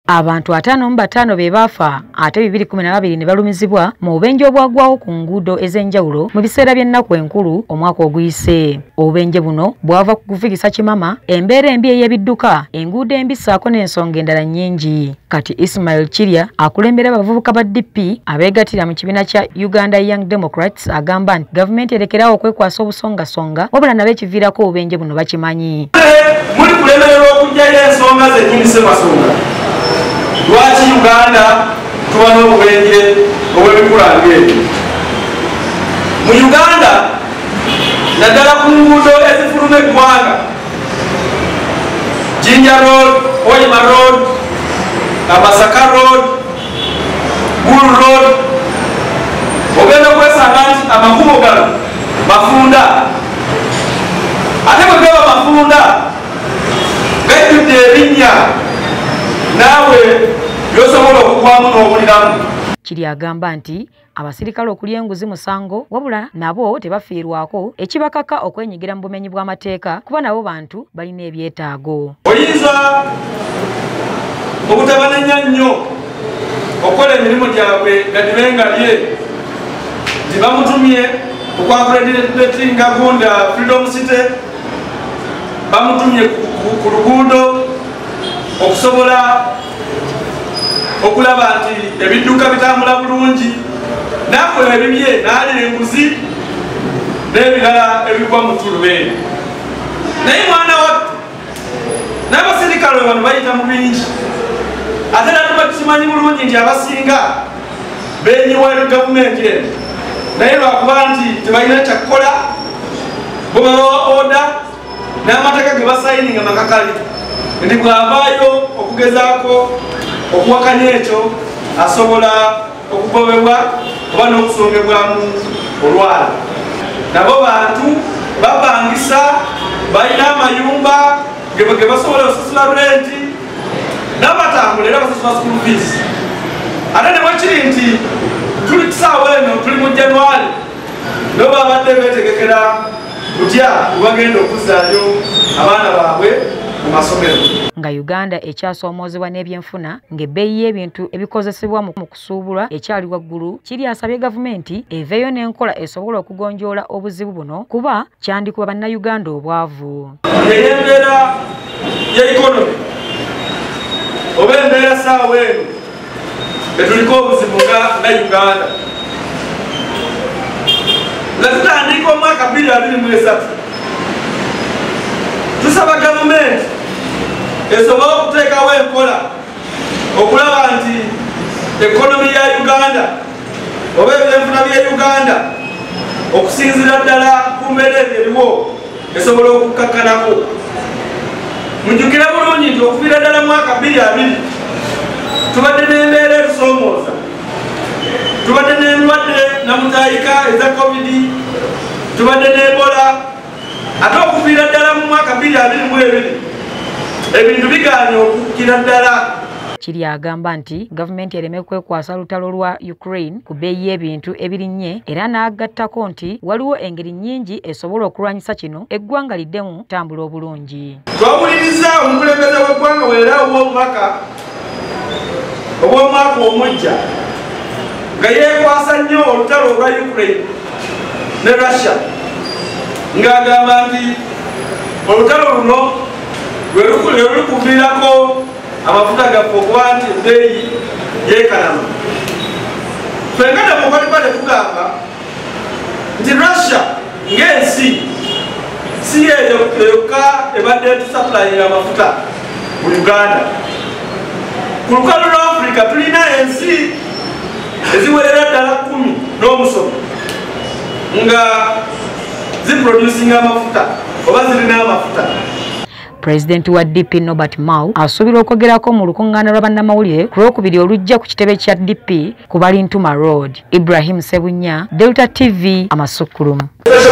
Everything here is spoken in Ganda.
Abantu 55 be baafa ate 212 ne balumizibwa mu bubenje obwagwawo ku nguudo ez'enjawulo mu biseera by'ennaku enkulu omwaka oguyise. Obubenje buno bwava ku kufikisa kimama, embeera embi ey'ebidduka, enguudo embi ssaako n'ensonga endala nnyingi. Kati Ismail Kirya akulembera abavubuka ba DP abeegattira mu kibiina kya Uganda Young Democrats agamba nti gavumenti erekerawo okwekwasa obusongasonga wabula nabo ekiviirako obubenje buno bakimanyi. Muli kulemererwa okuggyayo ensonga zennyini ssemasonga. Lwaki Uganda tuba n'obubenje obw'ebikula ng'ebyo? Mu Uganda naddala ku nguudo ezifuluma eggwanga, Jinja Road, Hoima Road, Masaka Road, Bull Road, ogenda kwesanga nti amakubo gano mafunda. Ate bwe gaba mafunda gajjudde ebinnya naawe byosobola okugwamu n'obuliramu. Kiri agamba nti abasirikale okulya enguzi musango wabula nabo tebafiirwako ekibakaka okwenyigira mu bumenyi bw'amateeka kuba nabo bantu balina ebyetaago. Oyinza obutabanenya nnyo okukola emirimu gyabwe nga tibengalye nti bamutumye okwakuletinga Gunda Freedom City, bamutumye ku luguudo okusobola okulaba nti ebidduka bitambula bulungi, nakola ebibye n'alira enguzi n'ebirala ebigwa mu tulubeeni. Naye mwana wattu n'abasirikale bano bayita mu bingi, ate natuba tukimanyi bulungi nti abasinga benyiwa gavumenti eno, naye lwakuba nti tebalina kyakukola bo babawa oda n'amateeka ge basayininga makakali nti bw'avaayo okugezaako okuwakanya ekyo asobola okugobebwa oba n'okusongebwamu olwala. Nabo bantu bapangisa, balina amayumba ge basobola okusasula renti n'abatambula era basasula school fees. Ate ne bwekiri nti tuli kisaawa eno tuli mu January nabo babadde beetegekera kutya bagenda okuzzaayo abaana baabwe mu masomero. Nga Uganda ekyasoomozebwa n'ebyenfuna ng'ebbeeyi y'ebintu ebikozesebwa mu kusuubula ekyali waggulu, Kiri asabye gavumenti eveeyo n'enkola esobola okugonjoola obuzibu buno kuba kyandikuba bannayuganda obwavu. Embeera y'ekonomi oba embeera saawa eno etuliko obuzibu nga Uganda nga tutandika omwaka 2023 tusaba gavumenti esobola okuteekawo enkola okulaba nti ekonomi ya Uganda oba ebyenfuna bya Uganda okusinzira ddala ku mbeera ebiriwo esobola okukakkanako. Mujjukire bulungi nti okuviira ddala mwaka 2020 tubadde n'embeera etusoomooza, tubadde n'endwadde namutayika eza COVID, tubadde n'Ebola, ate okuviira ddala mu mwaka 2022 ebintu bigaanye okukkira ddala. Kiri agamba nti gavumenti ereme kwekwasa lutalo lwa Ukraine ku bbeeyi y'ebintu ebirinnye era n'agattako nti waliwo engeri nnyingi esobola okulwanyisa kino eggwanga liddemu tambula obulungi. Twawuliriza omukulembeze w'eggwanga weerawo w'obubaka obw'omwaka omujja nga yeekwasa nnyo olutalo olwa Ukraine ne Russia ng'agamba nti olutalo luno lwe lulikuviirako amafuta gaffe okuba nti ebbeeyi yeekalama. Fenga Democratic tugamba nti Russia ng'ensi si eyo yokka ebadde etusapulayiga amafuta mu Uganda. Ku lukalu lwa Africa tulina ensi eziwerera ddala 10 n'omusomo nga ziproducinga amafuta oba zirina amafuta. Pulezidenti wa DP Norbert Mao asuubira okwogerako mu lukuŋŋaana lwa bannamawulire ku Lwokubiri olujja ku kitebe kya DP ku Balintuma Road. Ibrahim Sebunya, Delta TV, Amasukulumu.